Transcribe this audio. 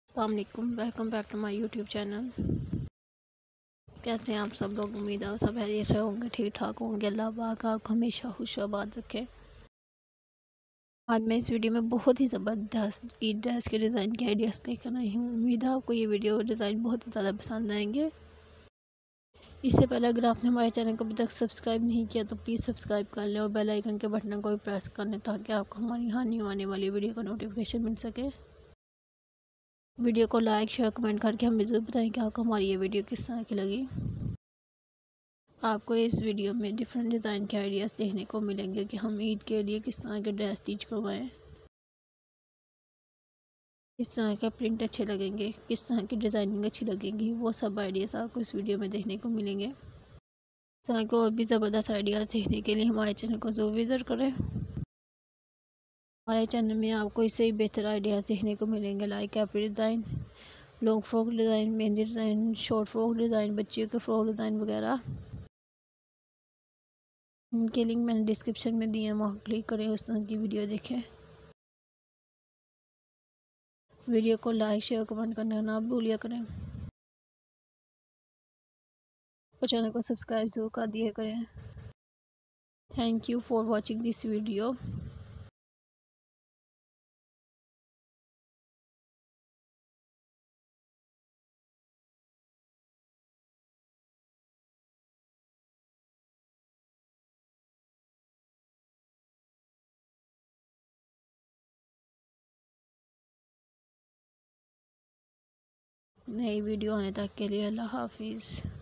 अस्सलाम वालेकुम, welcome back to my YouTube channel. कैसे हैं आप सब लोग? उम्मीद है सब खैरियत से होंगे, ठीक ठाक होंगे। अल्लाह पाक आप हमेशा खुशाबाद रखे। आज मैं इस वीडियो में बहुत ही ज़बरदस्त ईद ड्रेस के डिज़ाइन के आइडियाज़ लेकर आई हूँ। उम्मीद है आपको ये वीडियो डिज़ाइन बहुत ज़्यादा पसंद आएंगे। इससे पहले अगर आपने हमारे चैनल को अभी तक सब्सक्राइब नहीं किया तो प्लीज़ सब्सक्राइब कर लें और बेल आइकन के बटन को भी प्रेस कर लें ताकि आपको हमारी यहाँ न्यू आने वाली वीडियो का नोटिफिकेशन मिल सके। वीडियो को लाइक शेयर कमेंट करके हमें ज़रूर बताएं कि आपको हमारी ये वीडियो किस तरह की लगी। आपको इस वीडियो में डिफरेंट डिज़ाइन के आइडियाज़ देखने को मिलेंगे कि हम ईद के लिए किस तरह के ड्रेस स्टिच करवाएं, किस तरह के प्रिंट अच्छे लगेंगे, किस तरह की डिज़ाइनिंग अच्छी लगेगी, वो सब आइडियाज़ आपको इस वीडियो में देखने को मिलेंगे। इस तरह के और भी ज़बरदस्त आइडियाज़ देखने के लिए हमारे चैनल को ज़रूर विज़िट करें। हमारे चैनल में आपको इससे ही बेहतर आइडियाज़ देखने को मिलेंगे, like capri design, long frock design, mehndi design, short frock design, बच्चियों के फ्रॉक डिज़ाइन वगैरह। इनके लिंक मैंने डिस्क्रिप्शन में दिए हैं, वहाँ क्लिक करें, उस तरह की वीडियो देखें। वीडियो को लाइक शेयर कमेंट करना ना भूलिया करें और चैनल को सब्सक्राइब जरूर कर दिया करें। Thank you for watching this video. नई वीडियो आने तक के लिए अल्लाह हाफिज़।